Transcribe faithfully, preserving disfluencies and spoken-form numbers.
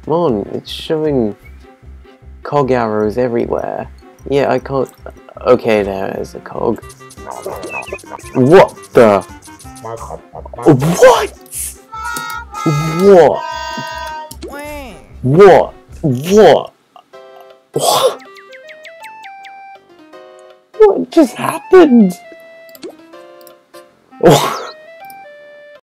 Come on, it's showing cog arrows everywhere. Yeah, I can't... Okay, there's a cog. What the... What? What? What? What? What? What just happened? What?